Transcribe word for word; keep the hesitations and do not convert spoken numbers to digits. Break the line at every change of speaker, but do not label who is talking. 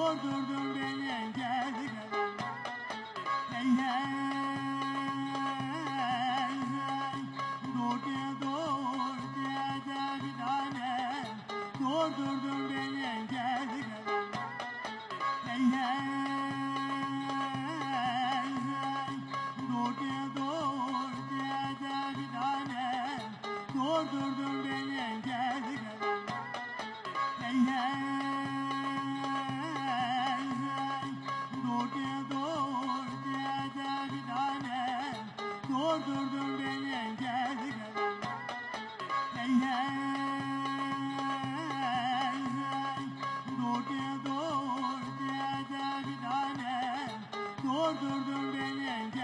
Durdurdun beni geldi geldi. Hey hey hey. Dur diye dur diye de bir tane. Durdurdun beni geldi geldi. Hey hey hey. Dur diye dur diye de bir tane. Durdurdun beni geldi geldi. Hey hey hey. Dur diye dur diye de bir tane. Durdurdun beni geldi geldi. Hey hey hey. Dur diye dur diye de bir tane. Durdurdun beni geldi.